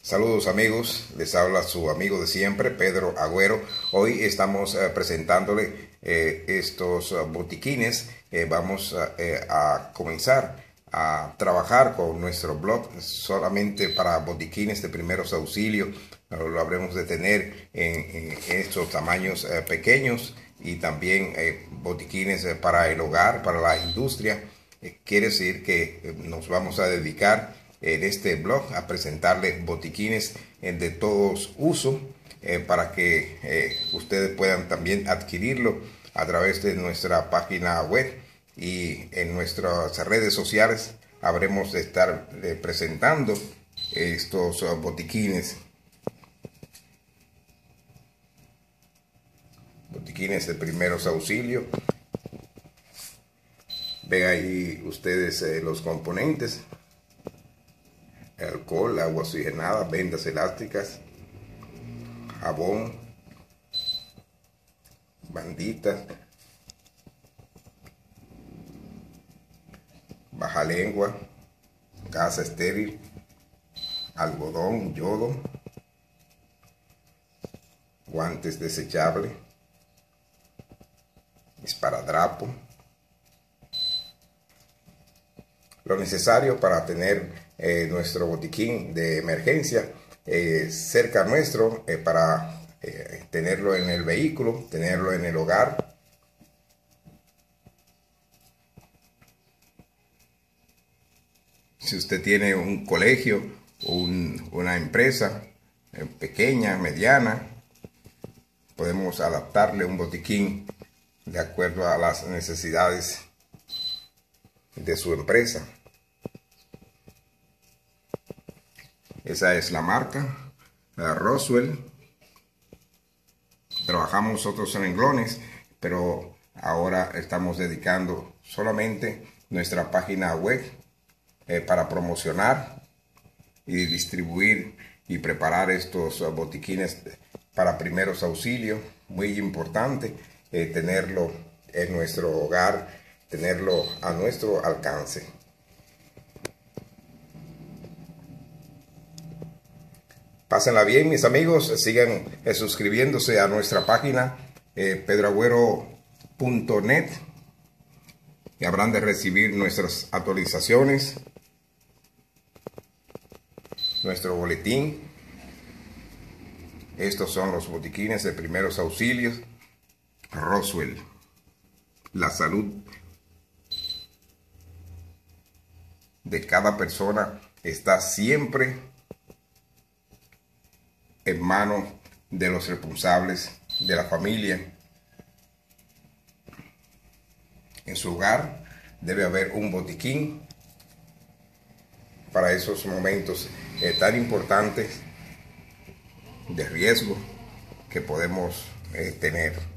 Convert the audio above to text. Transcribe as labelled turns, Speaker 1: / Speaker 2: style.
Speaker 1: Saludos amigos, les habla su amigo de siempre, Pedro Agüero. Hoy estamos presentándole estos botiquines. Vamos a comenzar a trabajar con nuestro blog solamente para botiquines de primeros auxilios. Lo habremos de tener en estos tamaños pequeños y también botiquines para el hogar, para la industria. Quiere decir que nos vamos a dedicar en este blog a presentarles botiquines de todos uso para que ustedes puedan también adquirirlo a través de nuestra página web y en nuestras redes sociales. Habremos de estar presentando estos botiquines de primeros auxilios. Ven ahí ustedes los componentes: alcohol, agua oxigenada, vendas elásticas, jabón, banditas, baja lengua, gasa estéril, algodón, yodo, guantes desechables, esparadrapo. Lo necesario para tener nuestro botiquín de emergencia cerca nuestro, para tenerlo en el vehículo, tenerlo en el hogar. Si usted tiene un colegio o una empresa pequeña, mediana, podemos adaptarle un botiquín de acuerdo a las necesidades de su empresa. Esa es la marca Roswell. Trabajamos otros renglones, pero ahora estamos dedicando solamente nuestra página web para promocionar y distribuir y preparar estos botiquines para primeros auxilios. Muy importante tenerlo en nuestro hogar, tenerlo a nuestro alcance. Pásenla bien, mis amigos. Sigan suscribiéndose a nuestra página pedroagüero.net y habrán de recibir nuestras actualizaciones, nuestro boletín. Estos son los botiquines de primeros auxilios Roswell. La salud de cada persona está siempre en manos de los responsables de la familia. En su hogar debe haber un botiquín para esos momentos tan importantes de riesgo que podemos tener.